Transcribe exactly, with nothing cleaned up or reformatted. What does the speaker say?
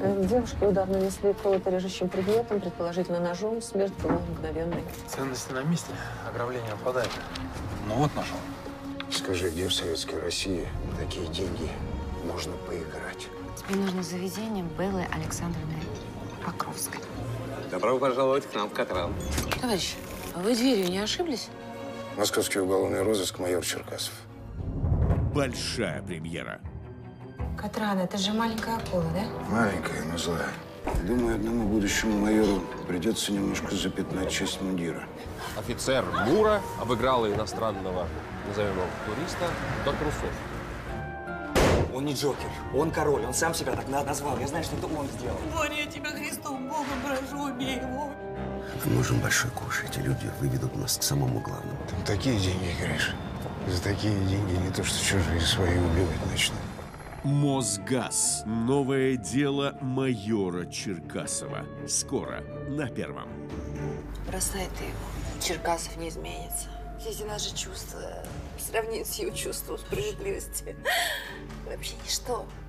Девушке удар нанесли колото-режущим предметом, предположительно ножом. Смерть была мгновенной. Ценности на месте, ограбление отпадает. Ну вот нашел. Скажи, где в советской России такие деньги можно поиграть? Тебе нужно заведение Беллы Александровны Покровской. Добро пожаловать к нам в Катран. Товарищ, а вы дверью не ошиблись? Московский уголовный розыск, майор Черкасов. Большая премьера. Катран, это же маленькая акула, да? Маленькая, но злая. Думаю, одному будущему майору придется немножко запятнать честь мундира. Офицер Мура обыграл иностранного, назовем его, туриста до трусов. Он не Джокер, он король, он сам себя так назвал. Я знаю, что это он сделал. Боря, я тебя Христом Богом прошу, убей его. Нам нужен большой куш. Эти люди выведут нас к самому главному. Там такие деньги, Гриш. За такие деньги не то что чужие, свои убивать начнут. Мосгаз. Новое дело майора Черкасова. Скоро на Первом. Бросай ты его. Черкасов не изменится. Все эти наши чувства сравнить с его чувством справедливости. Вообще ничто.